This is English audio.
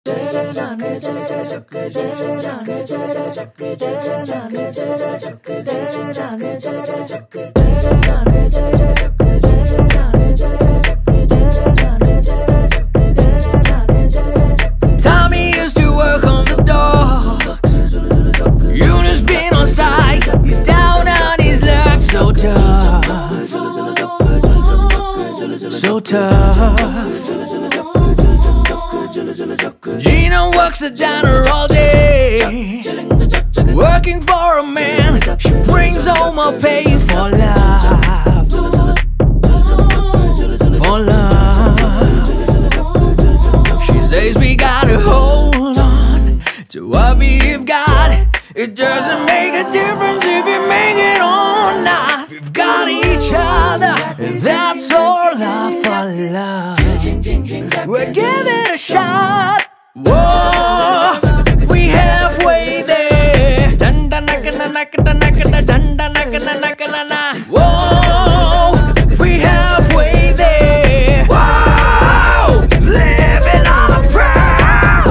Tommy used to work on the docks. Eunice been on strike. He's down on his luck, so tough, so tough. Gina works at diner all day, working for a man. She brings home a pay for love, for love. She says we gotta hold on to what we've got. It doesn't make a difference if you make it or not. We've got each other, and that's all love for love. We'll give it a shot. Whoa, we halfway there. Dun dun dun dun dun dun dun dun dun. Whoa, we halfway there. Whoa, living on a proud.